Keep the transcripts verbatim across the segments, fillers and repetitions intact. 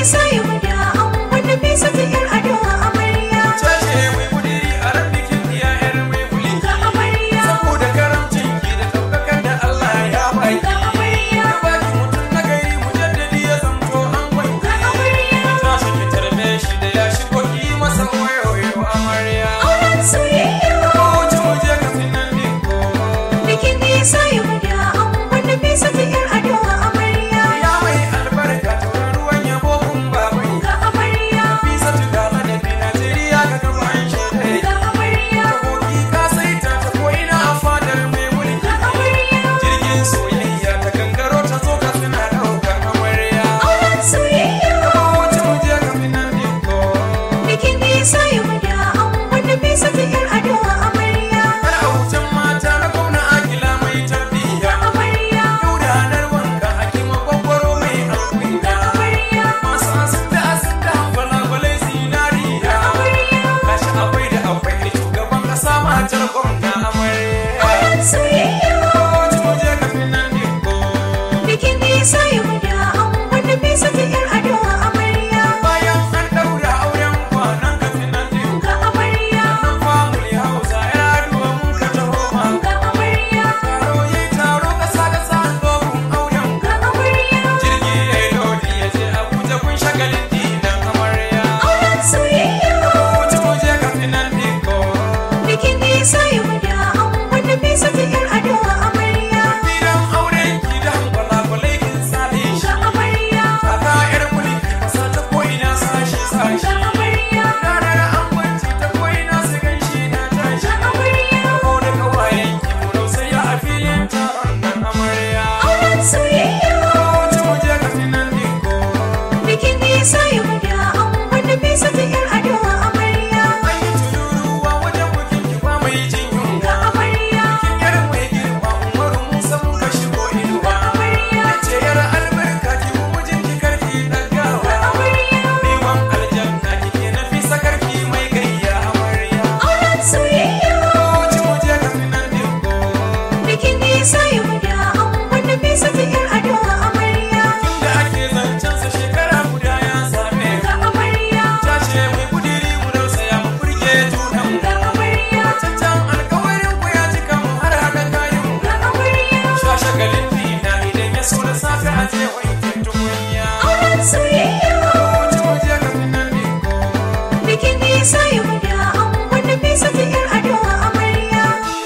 isayuguda an Nafisa ta Yaradua amarya. Tace mai kudiri a ran bikin iya yar mai mulki. Ga amarya. Saboda karamcin ki da ɗaukakan da Allah ya baki. Ga amarya. Ya baki mutum na gari mujaddadi ya zamto an wanki. Ga amarya. Tashi ki tarbe shi da ya shigo ki masa wayoyo amarya. Auren soyayya. Wuce mu je ka finan dinko. Bikin isayuguda an Nafisa ta Yaradua amarya. Ya mai albarka tauran ruwan yabo kun babai. Ga amarya. Nafisa tu gama da fi Najeriya ka gaba an shaidai. Ga amarya. Takoki ka saita ta ko'ina a fadar mai mulki. Ga amarya. Jirgin soyayya ta gangaro ta zo ka suna ɗaukar amarya. Auren soyayya. Wuce mu je ka finan dinko. Bikin isayuguda an Nafisa ta Yaradua amarya. Kar a wucen mata na gwamna Akila mai tarbiyya. Amarya. Yau da ranar wanka ake magwagwaro mai alkunya. Amarya. Masu asibiti asibiti gwalagwalai zinariya. Amarya. Gashi akwai da akwai shugaban ƙasa matar gwamna amarya. Auren soyayya. Wuce mu je ka finan dinko. Bikin isayuguda an Nafisa ta Yaradua amarya. Bayan an ɗaura auren kwanan ka finan dinko. Ga amarya. Nan family hausa Yaradua mun ka taho ma. Ga amarya. Taro yayi taro ƙasa ƙasa an zo kun auren. Ga amarya. Jirgi yayi lodi ya je Abuja kun shagalin dinan amarya. Auren soyayya. Wuce mu je ka finan dinko. Bikin isayuguda an Nafisa ta Yaradua amarya. Firan auren ki da gwalagwalai kin sale shi. Ga amarya. Kaka yar mulki masa ta ko'ina sashi sashi. Ga amarya. Ranar angwanci ta ko'ina su ganshi na tashi. Ga amarya. Ko da kawayen ki mu rausaya a filin taron nan amarya. Auren soyayya. Wuce mu je ka finan dinko. Bikin isayuguda an Nafisa ta Yaradua amarya. An yi tururuwa wajen bukin ki ba mai jin Ga yunwa. amarya. Bikin yar mai girma Umaru Musa mun ka shigo inuwa. Amarya. Yace yar albarka ki mu mijin ki karki ɗagawa. Amarya. Biwan aljanna kike Nafisa karki mai gayya amarya. Auren soyayya. Wuce mu je ka finan dinko. Bikin isayuguda an Nafisa ta Yaradua amarya. Da ake zancen sa shekara guda ya same Ga mu. amarya. Tace mai kudiri mu rausaya mu burge junan mu. Ga amarya. Cancan alkawarin ku ya cika mu har haɗa kayan mu. Ga amarya. Shashagalin fina idan ya so da safe a je wankin tukunya. Auren soyayya. Wuce mu je ka finan dinko. Bikin isayuguda an Nafisa ta Yaradua amarya.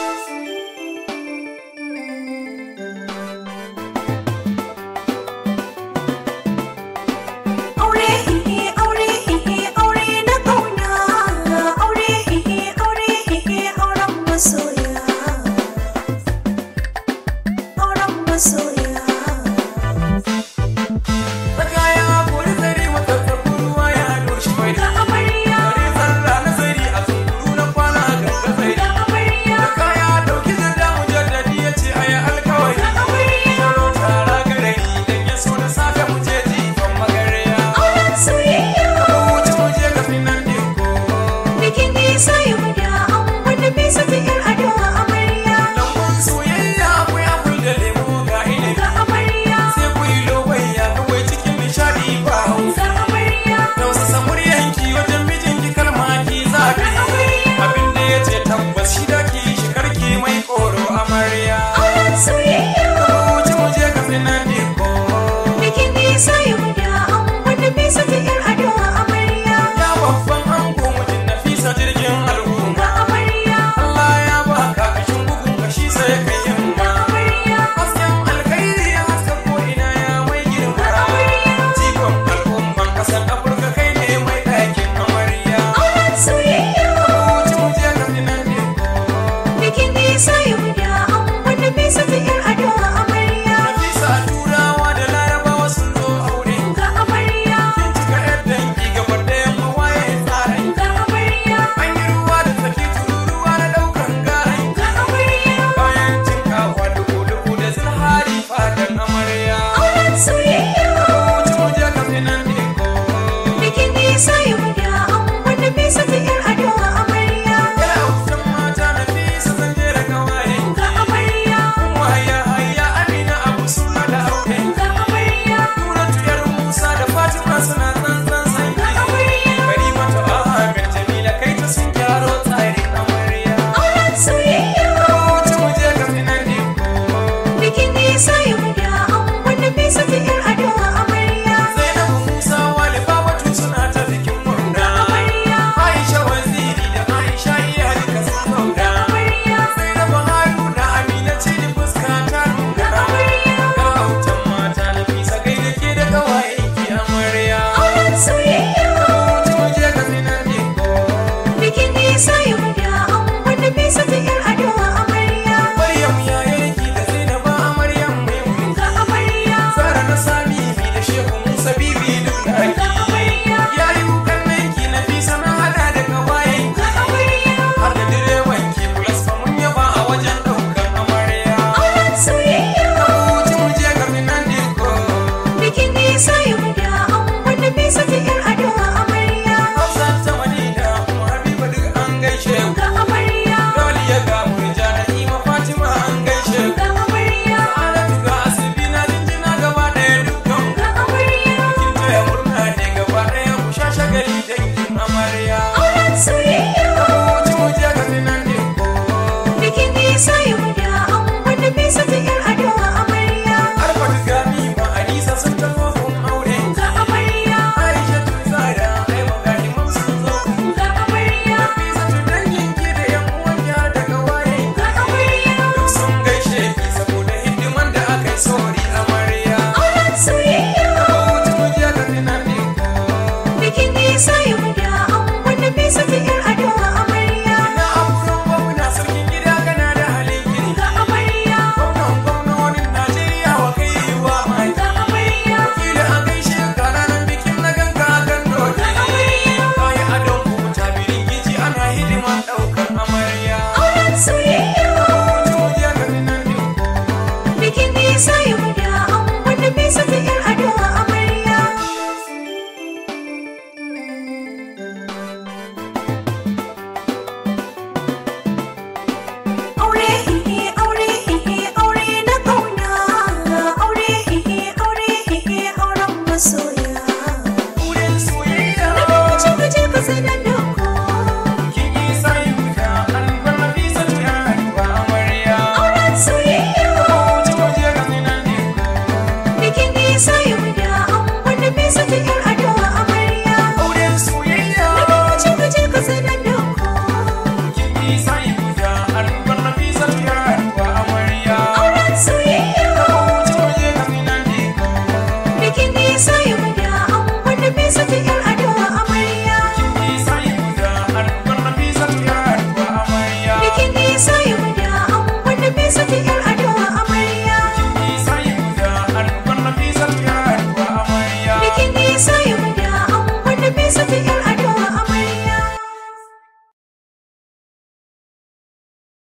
Aure hihi aure hihi aure na kauna. Aure hihi aure hihi auren masoya. Auren masoya. Tsakaya kori tsari wata ruwa ya doshi mai. Ga amarya. Kare tsalla na zai suna